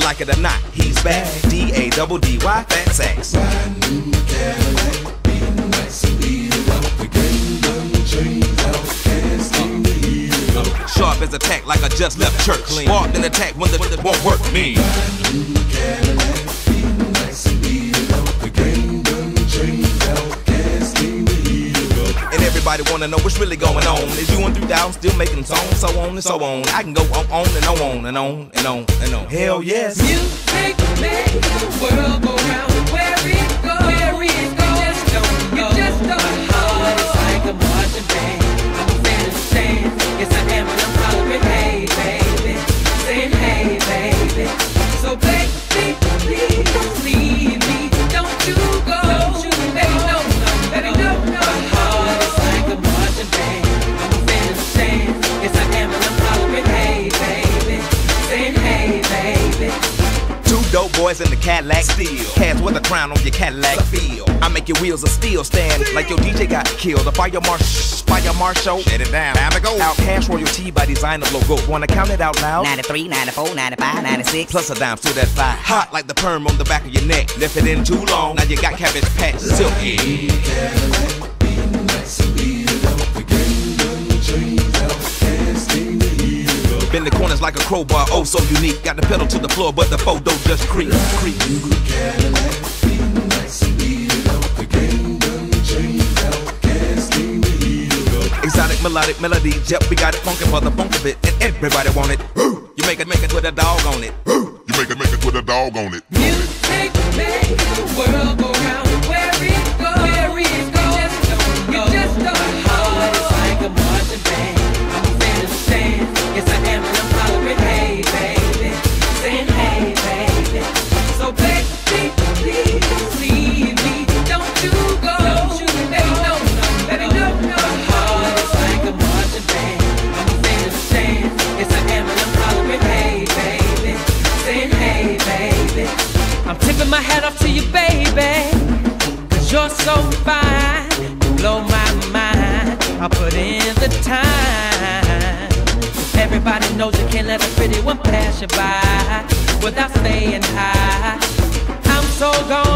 like it or not, he's back. D.A.B.B.Y, fat sacks. Brand new Cadillac, beating nice and beat it up. The game done changed, OutKast in the heat up. Sharp as attack like I just left church. Walked in attack when the won't work me. Brand new Cadillac, beating nice and beat it up. The game done changed, OutKast in the heat up. And everybody wanna know what's really going on. Is you and 3000 still making songs? So on and so on. I can go on and on and on and on and on. Hell yes. Music makes the world go round. Where it goes, you just don't know. My heart is like a marching band. I'm a fan of the stand. Yes, I am, and I'm hollering, hey, baby. Saying, hey, baby. So, baby, please leave me. Don't you go. Baby, no, baby, no. My heart is like a marching band. I'm a fan of the stand. Yes, I am, and I'm hollering, hey, baby. Saying, hey, baby. Two dope boys in the Cadillac steel. Cats with a crown on your Cadillac feel. I make your wheels of steel stand like your DJ got killed. The fire marshal, shut it down. Time to go. OutKast royalty by designer logo. Wanna count it out loud? 93, 94, 95, 96. Plus a dime to that five. Hot like the perm on the back of your neck. Left it in too long. Now you got cabbage patch silky. Cadillac, beating nice and beat it up. The game done changed, OutKast in the heat up. Bend the corners like a crowbar, oh so unique. Got the pedal to the floor, but the photo just creep. New Cadillac, beating nice and beat it up. The game done changed, OutKast in the heat up. Exotic melodic melody, yep, we got it funky for the funk of it, and everybody want it. You make it with a dog on it. You make it with a dog on it. Music makes the world go round. Where it goes, you just don't know. My heart is like a marching band. I'm a fan of the stand. Yes, I am, and I'm hollering, hey, baby. Saying, hey, baby. So, baby, please leave me. Don't you go. Baby, no. Baby, no. My heart is like a marching band. I'm a fan of the stand. Yes, I am, and I'm hollering, hey, baby. Saying, hey, baby. I'm tipping my hat off to you, baby. Cause you're so fine. You blow my mind. I'll put in the time. Everybody knows you can't let a pretty one pass you by without staying high. I'm so gone.